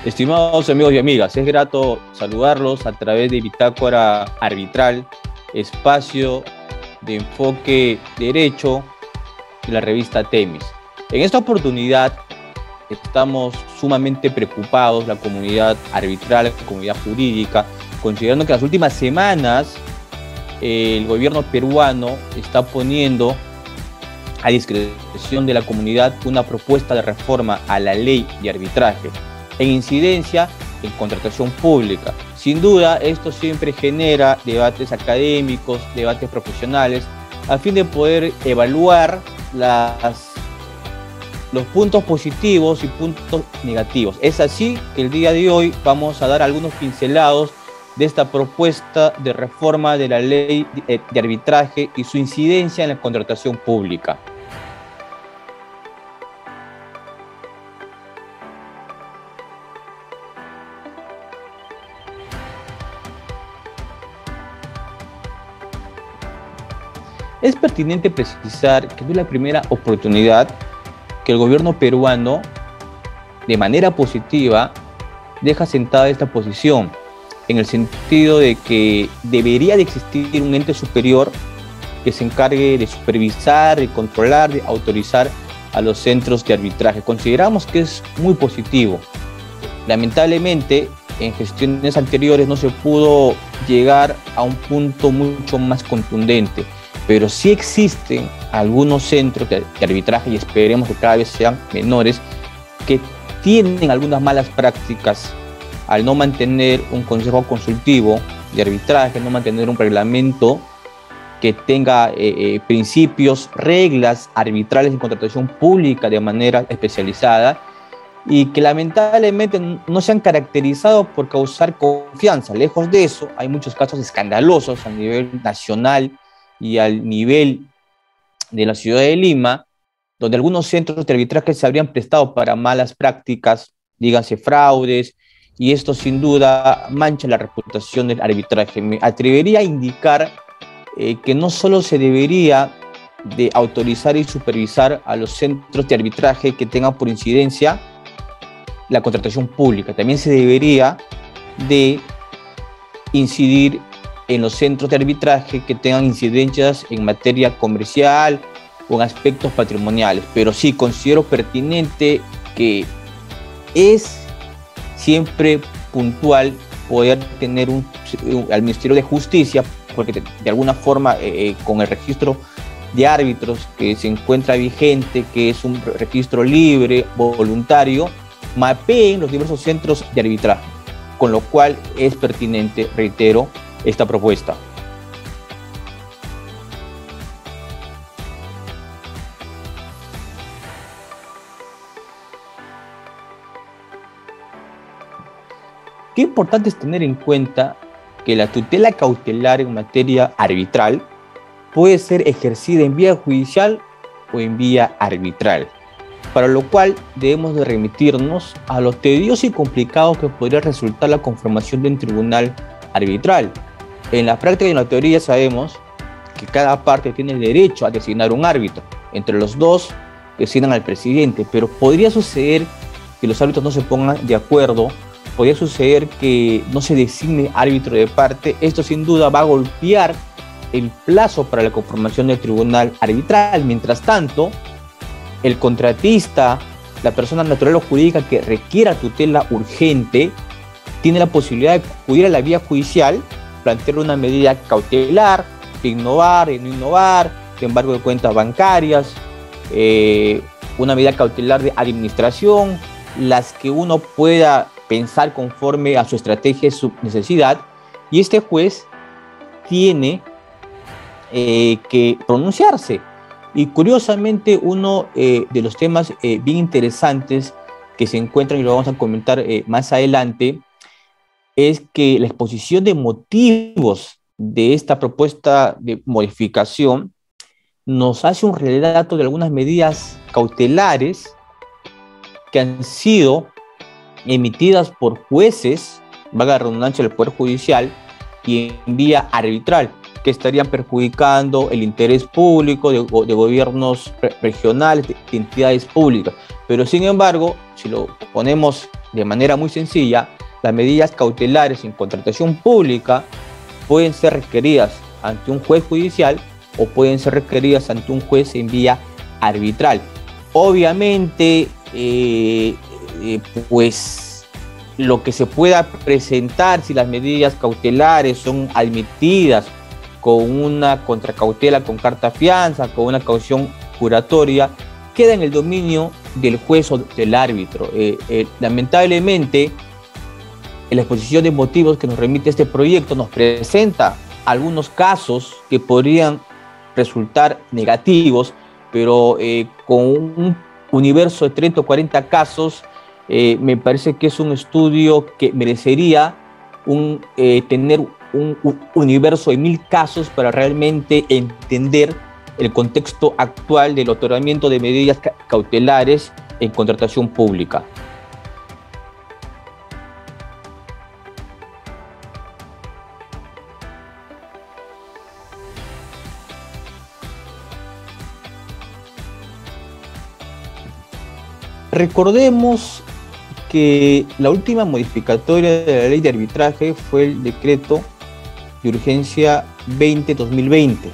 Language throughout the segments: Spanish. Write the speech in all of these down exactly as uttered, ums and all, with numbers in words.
Estimados amigos y amigas, es grato saludarlos a través de Bitácora Arbitral, espacio de enfoque derecho de la revista Temis. En esta oportunidad estamos sumamente preocupados, la comunidad arbitral, la comunidad jurídica, considerando que en las últimas semanas eh, el gobierno peruano está poniendo a discreción de la comunidad una propuesta de reforma a la ley de arbitraje en incidencia en contratación pública. Sin duda, esto siempre genera debates académicos, debates profesionales, a fin de poder evaluar las, los puntos positivos y puntos negativos. Es así que el día de hoy vamos a dar algunos pincelados de esta propuesta de reforma de la ley de arbitraje y su incidencia en la contratación pública. Es pertinente precisar que no es la primera oportunidad que el gobierno peruano, de manera positiva, deja sentada esta posición, en el sentido de que debería de existir un ente superior que se encargue de supervisar, de controlar, de autorizar a los centros de arbitraje. Consideramos que es muy positivo. Lamentablemente, en gestiones anteriores no se pudo llegar a un punto mucho más contundente, pero sí existen algunos centros de arbitraje, y esperemos que cada vez sean menores, que tienen algunas malas prácticas al no mantener un consejo consultivo de arbitraje, no mantener un reglamento que tenga eh, eh, principios, reglas arbitrales en contratación pública de manera especializada, y que lamentablemente no se han caracterizado por causar confianza. Lejos de eso, hay muchos casos escandalosos a nivel nacional y al nivel de la ciudad de Lima, donde algunos centros de arbitraje se habrían prestado para malas prácticas, díganse fraudes, y esto sin duda mancha la reputación del arbitraje. Me atrevería a indicar eh, que no solo se debería de autorizar y supervisar a los centros de arbitraje que tengan por incidencia la contratación pública, también se debería de incidir en los centros de arbitraje que tengan incidencias en materia comercial o en aspectos patrimoniales. Pero sí considero pertinente que es siempre puntual poder tener un, un, al Ministerio de Justicia, porque de, de alguna forma eh, con el registro de árbitros que se encuentra vigente, que es un registro libre, voluntario, mapeen los diversos centros de arbitraje, con lo cual es pertinente, reitero, esta propuesta. Qué importante es tener en cuenta que la tutela cautelar en materia arbitral puede ser ejercida en vía judicial o en vía arbitral, para lo cual debemos de remitirnos a lo tedioso y complicado que podría resultar la conformación de un tribunal arbitral. En la práctica y en la teoría sabemos que cada parte tiene el derecho a designar un árbitro. Entre los dos designan al presidente, pero podría suceder que los árbitros no se pongan de acuerdo, podría suceder que no se designe árbitro de parte. Esto sin duda va a golpear el plazo para la conformación del tribunal arbitral. Mientras tanto, el contratista, la persona natural o jurídica que requiera tutela urgente, tiene la posibilidad de acudir a la vía judicial, plantear una medida cautelar, de innovar, de no innovar, de embargo de cuentas bancarias, eh, una medida cautelar de administración, las que uno pueda pensar conforme a su estrategia y su necesidad, y este juez tiene eh, que pronunciarse. Y curiosamente, uno eh, de los temas eh, bien interesantes que se encuentran, y lo vamos a comentar eh, más adelante, es que la exposición de motivos de esta propuesta de modificación nos hace un relato de algunas medidas cautelares que han sido emitidas por jueces, valga la redundancia, del Poder Judicial, y en vía arbitral. que estarían perjudicando el interés público de, de gobiernos regionales, de entidades públicas. Pero sin embargo, si lo ponemos de manera muy sencilla, las medidas cautelares en contratación pública pueden ser requeridas ante un juez judicial o pueden ser requeridas ante un juez en vía arbitral. Obviamente, eh, eh, pues lo que se pueda presentar, si las medidas cautelares son admitidas con una contracautela con carta fianza, con una caución juratoria, queda en el dominio del juez o del árbitro. Eh, eh, lamentablemente, en la exposición de motivos que nos remite este proyecto nos presenta algunos casos que podrían resultar negativos, pero eh, con un universo de treinta o cuarenta casos, eh, me parece que es un estudio que merecería un, eh, tener un, un universo de mil casos para realmente entender el contexto actual del otorgamiento de medidas cautelares en contratación pública. Recordemos que la última modificatoria de la ley de arbitraje fue el decreto de urgencia veinte barra dos mil veinte.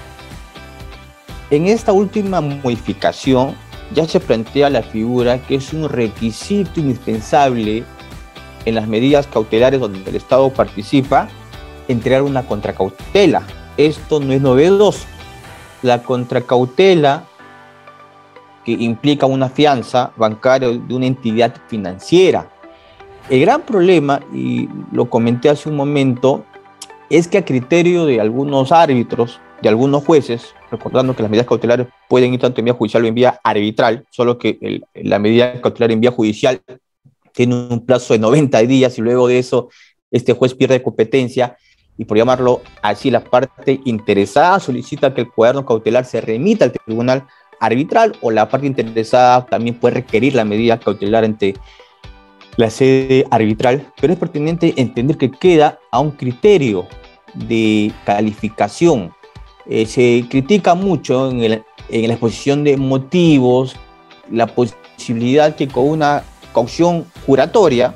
En esta última modificación ya se plantea la figura que es un requisito indispensable en las medidas cautelares donde el Estado participa, entregar una contracautela. Esto no es novedoso. La contracautela, que implica una fianza bancaria de una entidad financiera. El gran problema, y lo comenté hace un momento, es que a criterio de algunos árbitros, de algunos jueces, recordando que las medidas cautelares pueden ir tanto en vía judicial o en vía arbitral, solo que el, la medida cautelar en vía judicial tiene un plazo de noventa días y luego de eso este juez pierde competencia y, por llamarlo así, la parte interesada solicita que el cuaderno cautelar se remita al tribunal arbitral, o la parte interesada también puede requerir la medida cautelar ante la sede arbitral, pero es pertinente entender que queda a un criterio de calificación. Eh, se critica mucho en, el, en la exposición de motivos la posibilidad que con una caución juratoria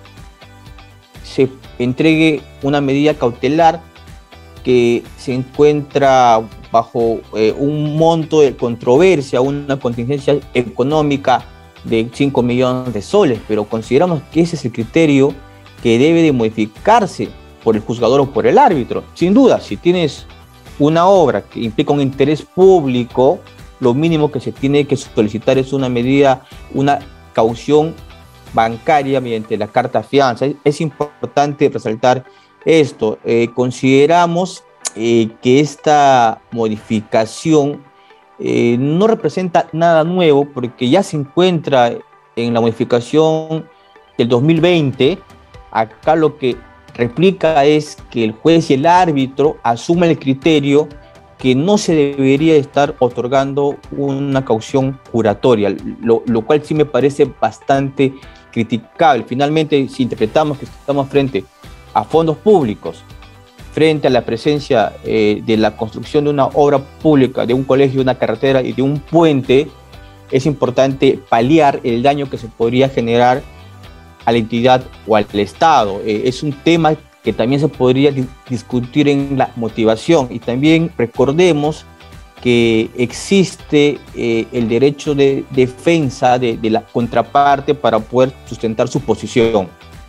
se entregue una medida cautelar que se encuentra bajo eh, un monto de controversia, una contingencia económica de cinco millones de soles, pero consideramos que ese es el criterio que debe de modificarse por el juzgador o por el árbitro. Sin duda, si tienes una obra que implica un interés público, lo mínimo que se tiene que solicitar es una medida, una caución bancaria mediante la carta fianza. Es, es importante resaltar esto. Eh, consideramos eh, que esta modificación eh, no representa nada nuevo porque ya se encuentra en la modificación del dos mil veinte. Acá lo que replica es que el juez y el árbitro asumen el criterio que no se debería estar otorgando una caución juratoria, lo, lo cual sí me parece bastante criticable. Finalmente, si interpretamos que estamos frente a fondos públicos, frente a la presencia eh, de la construcción de una obra pública, de un colegio, una carretera y de un puente, es importante paliar el daño que se podría generar a la entidad o al Estado. Eh, es un tema que también se podría di- discutir en la motivación, y también recordemos que existe eh, el derecho de defensa de, de la contraparte para poder sustentar su posición.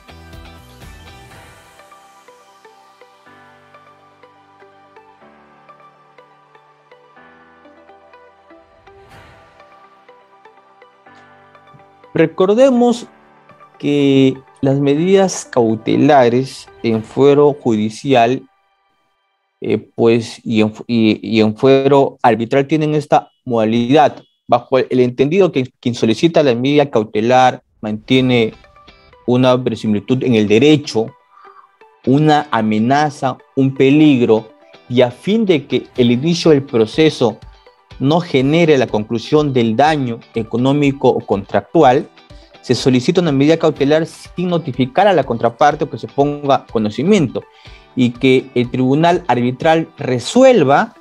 Recordemos que las medidas cautelares en fuero judicial eh, pues, y, en, y, y en fuero arbitral tienen esta modalidad. Bajo el entendido que quien solicita la medida cautelar mantiene una verosimilitud en el derecho, una amenaza, un peligro, y a fin de que el inicio del proceso no genere la conclusión del daño económico o contractual, se solicita una medida cautelar sin notificar a la contraparte o que se ponga conocimiento. y que el tribunal arbitral resuelva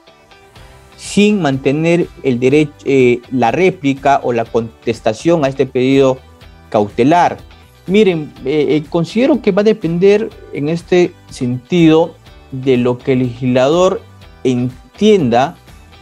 sin mantener el derecho, eh, la réplica o la contestación a este pedido cautelar. Miren, eh, eh, considero que va a depender en este sentido de lo que el legislador entienda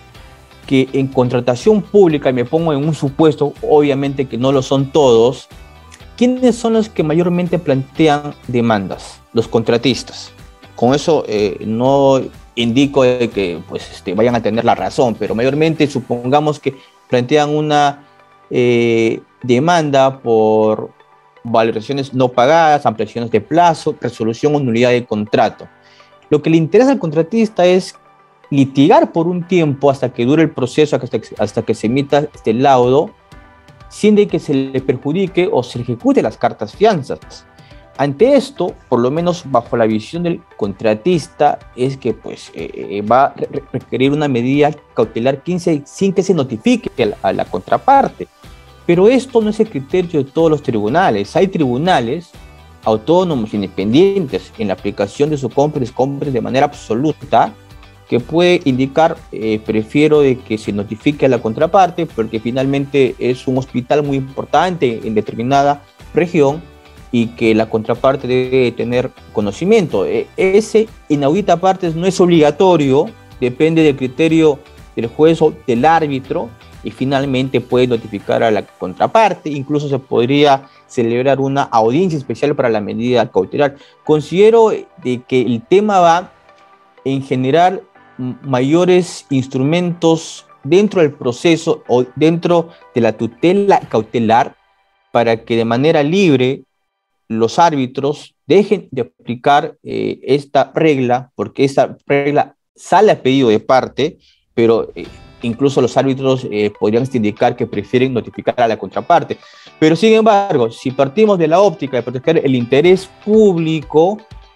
que en contratación pública, y me pongo en un supuesto, obviamente que no lo son todos, ¿quiénes son los que mayormente plantean demandas? Los contratistas. Con eso eh, no indico de que pues, este, vayan a tener la razón, pero mayormente supongamos que plantean una eh, demanda por valorizaciones no pagadas, ampliaciones de plazo, resolución o nulidad de contrato. Lo que le interesa al contratista es litigar por un tiempo hasta que dure el proceso, hasta que, hasta que se emita este laudo, sin de que se le perjudique o se ejecute las cartas fianzas. Ante esto, por lo menos bajo la visión del contratista, es que pues, eh, va a requerir una medida cautelar quince sin que se notifique a la, a la contraparte. Pero esto no es el criterio de todos los tribunales. Hay tribunales autónomos, independientes, en la aplicación de su compras compras de manera absoluta, que puede indicar, eh, prefiero de que se notifique a la contraparte, porque finalmente es un hospital muy importante en determinada región, y que la contraparte debe tener conocimiento. Ese inaudita partes no es obligatorio, depende del criterio del juez o del árbitro, y finalmente puede notificar a la contraparte. Incluso se podría celebrar una audiencia especial para la medida cautelar. Considero de que el tema va en generar mayores instrumentos dentro del proceso o dentro de la tutela cautelar, para que de manera libre los árbitros dejen de aplicar eh, esta regla, porque esta regla sale a pedido de parte, pero eh, incluso los árbitros eh, podrían indicar que prefieren notificar a la contraparte. Pero sin embargo, si partimos de la óptica de proteger el interés público,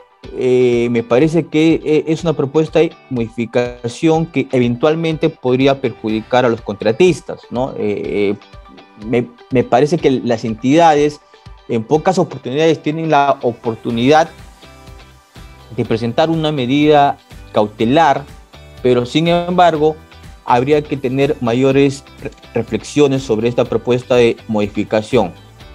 eh, me parece que eh, es una propuesta de modificación que eventualmente podría perjudicar a los contratistas, ¿no? Eh, me, me parece que las entidades en pocas oportunidades tienen la oportunidad de presentar una medida cautelar, pero sin embargo habría que tener mayores re reflexiones sobre esta propuesta de modificación.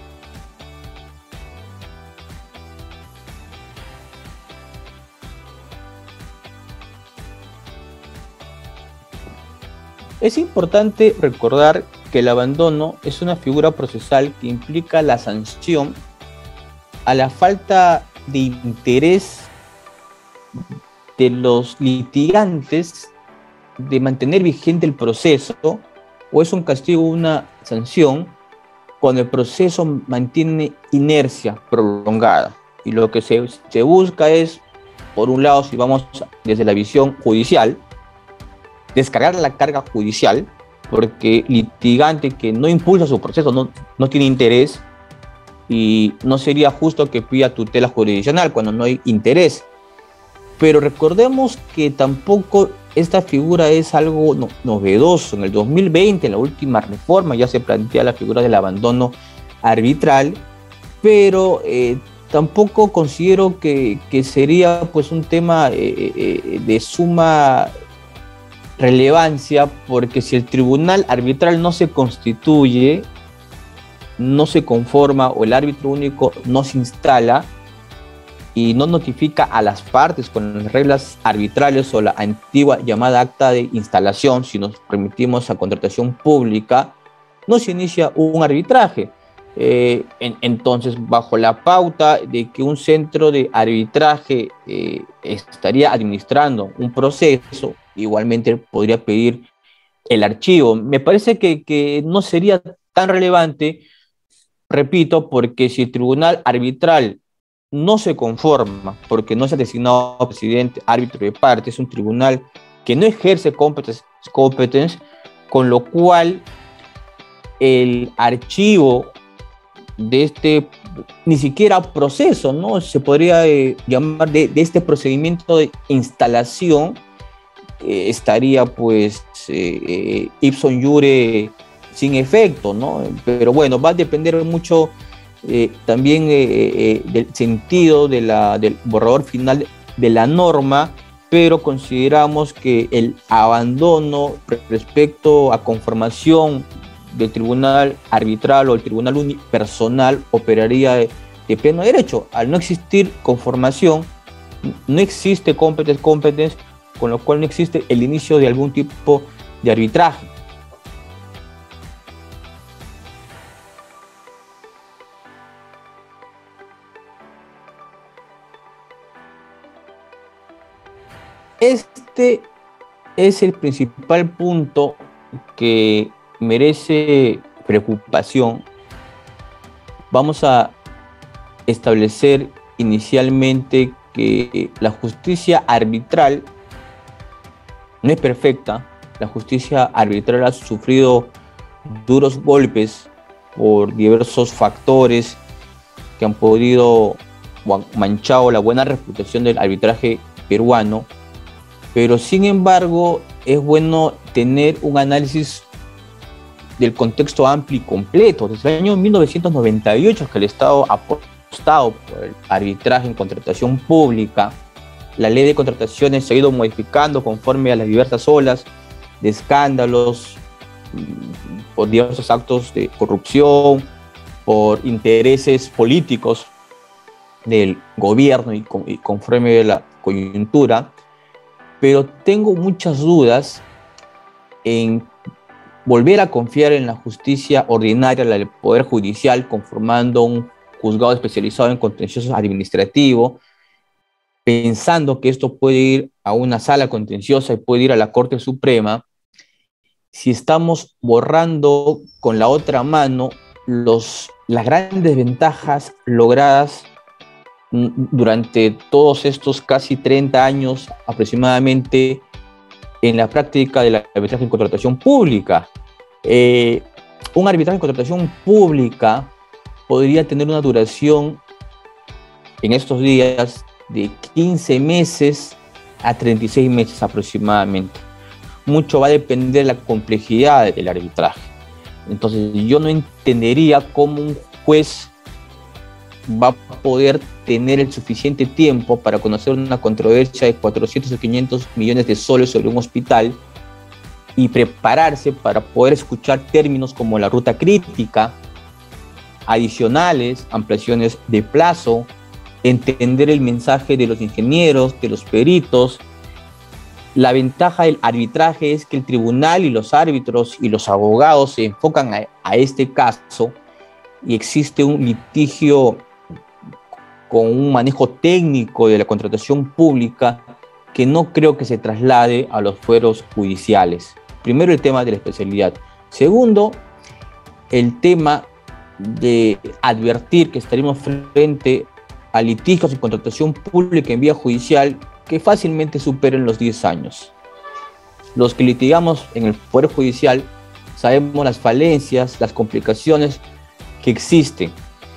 Es importante recordar que el abandono es una figura procesal que implica la sanción a la falta de interés de los litigantes de mantener vigente el proceso, o es un castigo o una sanción cuando el proceso mantiene inercia prolongada. Y lo que se, se busca es, por un lado, si vamos desde la visión judicial, descargar la carga judicial, porque litigante que no impulsa su proceso no, no tiene interés, y no sería justo que pida tutela jurisdiccional cuando no hay interés. Pero recordemos que tampoco esta figura es algo no, novedoso. En el dos mil veinte, en la última reforma, ya se plantea la figura del abandono arbitral, pero eh, tampoco considero que, que sería pues, un tema eh, eh, de suma relevancia, porque si el tribunal arbitral no se constituye, no se conforma, o el árbitro único no se instala y no notifica a las partes con las reglas arbitrales o la antigua llamada acta de instalación, si nos permitimos a contratación pública, no se inicia un arbitraje. Eh, en, entonces, bajo la pauta de que un centro de arbitraje eh, estaría administrando un proceso, igualmente podría pedir el archivo. Me parece que, que no sería tan relevante, repito, porque si el tribunal arbitral no se conforma, porque no se ha designado presidente, árbitro de parte, es un tribunal que no ejerce competence, competence, con lo cual el archivo de este, ni siquiera proceso, ¿no? Se podría eh, llamar de, de este procedimiento de instalación, eh, estaría pues eh, eh, ipsum iure sin efecto, ¿no? Pero bueno, va a depender mucho eh, también eh, eh, del sentido de la, del borrador final de la norma, pero consideramos que el abandono respecto a conformación del tribunal arbitral o el tribunal unipersonal operaría de, de pleno derecho. Al no existir conformación, no existe competence competence, con lo cual no existe el inicio de algún tipo de arbitraje. Este es el principal punto que merece preocupación. Vamos a establecer inicialmente que la justicia arbitral no es perfecta. La justicia arbitral ha sufrido duros golpes por diversos factores que han podido o han manchado la buena reputación del arbitraje peruano. Pero sin embargo es bueno tener un análisis del contexto amplio y completo. Desde el año mil novecientos noventa y ocho que el Estado ha apostado por el arbitraje en contratación pública. La ley de contrataciones se ha ido modificando conforme a las diversas olas de escándalos, por diversos actos de corrupción, por intereses políticos del gobierno y, con, y conforme a la coyuntura. Pero tengo muchas dudas en volver a confiar en la justicia ordinaria, la del Poder Judicial, conformando un juzgado especializado en contencioso administrativo, pensando que esto puede ir a una sala contenciosa y puede ir a la Corte Suprema, si estamos borrando con la otra mano los, las grandes ventajas logradas durante todos estos casi treinta años aproximadamente en la práctica del arbitraje en contratación pública. Eh, un arbitraje en contratación pública podría tener una duración en estos días de quince meses a treinta y seis meses aproximadamente. Mucho va a depender de la complejidad del arbitraje. Entonces yo no entendería cómo un juez va a poder tener el suficiente tiempo para conocer una controversia de cuatrocientos o quinientos millones de soles sobre un hospital y prepararse para poder escuchar términos como la ruta crítica, adicionales, ampliaciones de plazo, entender el mensaje de los ingenieros, de los peritos. La ventaja del arbitraje es que el tribunal y los árbitros y los abogados se enfocan a, a este caso y existe un litigio con un manejo técnico de la contratación pública que no creo que se traslade a los fueros judiciales. Primero, el tema de la especialidad. Segundo, el tema de advertir que estaremos frente a litigios de contratación pública en vía judicial que fácilmente superen los diez años. Los que litigamos en el Poder Judicial sabemos las falencias, las complicaciones que existen.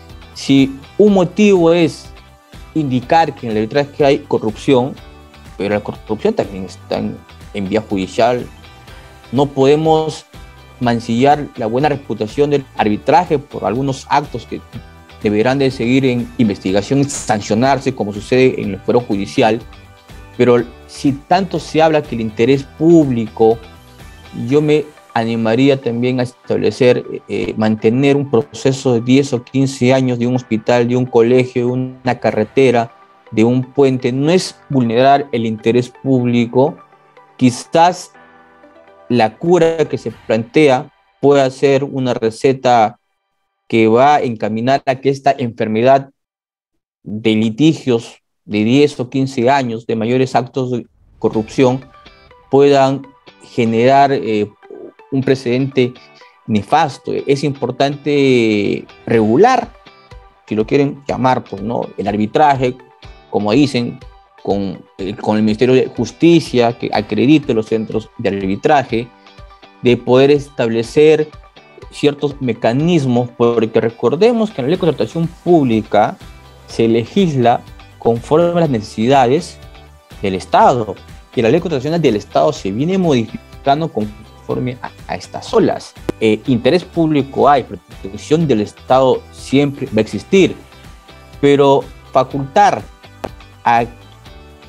Si un motivo es indicar que en el arbitraje hay corrupción, pero la corrupción también está en, en vía judicial, no podemos mancillar la buena reputación del arbitraje por algunos actos que deberán de seguir en investigación y sancionarse, como sucede en el fuero judicial. Pero si tanto se habla que el interés público, yo me animaría también a establecer, eh, mantener un proceso de diez o quince años de un hospital, de un colegio, de una carretera, de un puente. No es vulnerar el interés público. Quizás la cura que se plantea pueda ser una receta que va a encaminar a que esta enfermedad de litigios de diez o quince años, de mayores actos de corrupción, puedan generar eh, un precedente nefasto. Es importante regular, si lo quieren llamar, pues, ¿no?, el arbitraje, como dicen, con, eh, con el Ministerio de Justicia, que acredite los centros de arbitraje, de poder establecer ciertos mecanismos, porque recordemos que en la ley de contratación pública se legisla conforme a las necesidades del Estado, y la ley de contrataciones del Estado se viene modificando conforme a, a estas olas. Eh, interés público hay, protección del Estado siempre va a existir, pero facultar a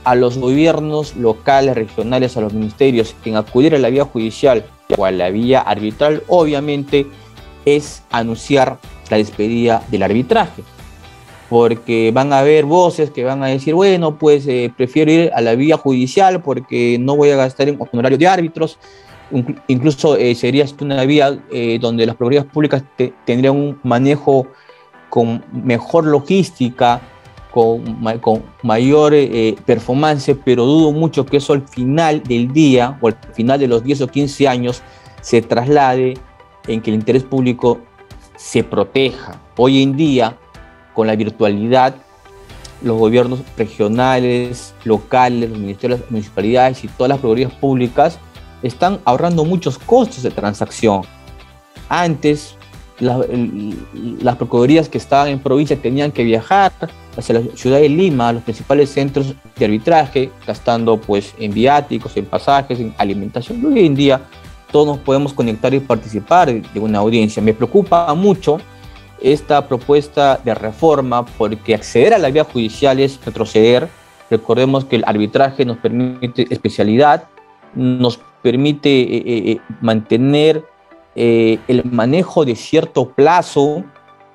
a los gobiernos locales, regionales, a los ministerios en acudir a la vía judicial o a la vía arbitral, obviamente es anunciar la despedida del arbitraje, porque van a haber voces que van a decir, bueno, pues eh, prefiero ir a la vía judicial porque no voy a gastar en honorario de árbitros. Incluso eh, sería una vía eh, donde las procuradurías públicas te, tendrían un manejo con mejor logística, con, con mayor eh, performance, pero dudo mucho que eso al final del día o al final de los diez o quince años se traslade en que el interés público se proteja. Hoy en día, con la virtualidad, los gobiernos regionales, locales, los ministerios, las municipalidades y todas las procuradurías públicas están ahorrando muchos costos de transacción. Antes, la, las procuradurías que estaban en provincia tenían que viajar hacia la ciudad de Lima, a los principales centros de arbitraje, gastando pues en viáticos, en pasajes, en alimentación. Hoy en día todos nos podemos conectar y participar de una audiencia. Me preocupa mucho esta propuesta de reforma porque acceder a la vía judicial es retroceder. Recordemos que el arbitraje nos permite especialidad, nos permite eh, eh, mantener eh, el manejo de cierto plazo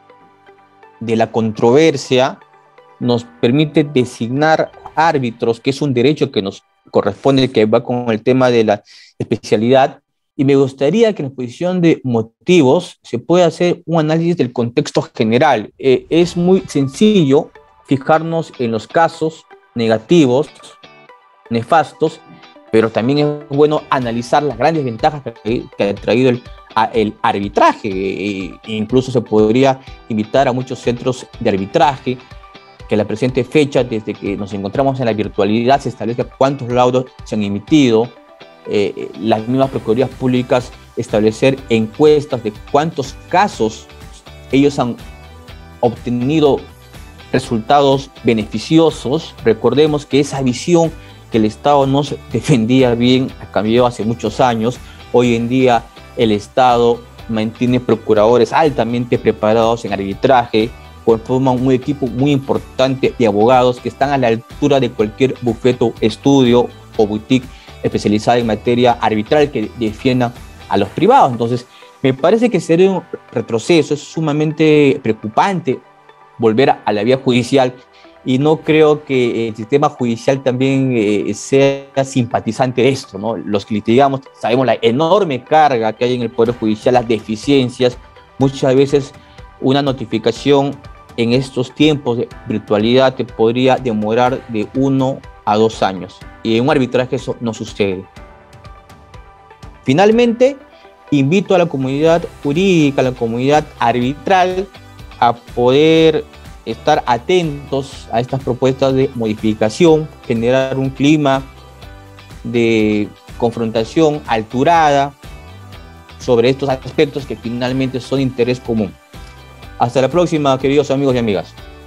de la controversia, nos permite designar árbitros, que es un derecho que nos corresponde, que va con el tema de la especialidad, y me gustaría que en la exposición de motivos se pueda hacer un análisis del contexto general. Eh, es muy sencillo fijarnos en los casos negativos, nefastos, pero también es bueno analizar las grandes ventajas que, que ha traído el, a, el arbitraje. E incluso se podría invitar a muchos centros de arbitraje que a la presente fecha, desde que nos encontramos en la virtualidad, se establezca cuántos laudos se han emitido, eh, las mismas procuradurías públicas establecer encuestas de cuántos casos ellos han obtenido resultados beneficiosos. Recordemos que esa visión que el Estado no se defendía bien cambió hace muchos años. Hoy en día el Estado mantiene procuradores altamente preparados en arbitraje, conforman un equipo muy importante de abogados que están a la altura de cualquier bufete, estudio o boutique especializada en materia arbitral que defiendan a los privados. Entonces, me parece que sería un retroceso, es sumamente preocupante volver a la vía judicial, y no creo que el sistema judicial también eh, sea simpatizante de esto, ¿no? Los que litigamos sabemos la enorme carga que hay en el Poder Judicial, las deficiencias. Muchas veces una notificación en estos tiempos de virtualidad te podría demorar de uno a dos años, y en un arbitraje eso no sucede. Finalmente, invito a la comunidad jurídica, a la comunidad arbitral, a poder estar atentos a estas propuestas de modificación, generar un clima de confrontación alturada sobre estos aspectos que finalmente son de interés común. Hasta la próxima, queridos amigos y amigas.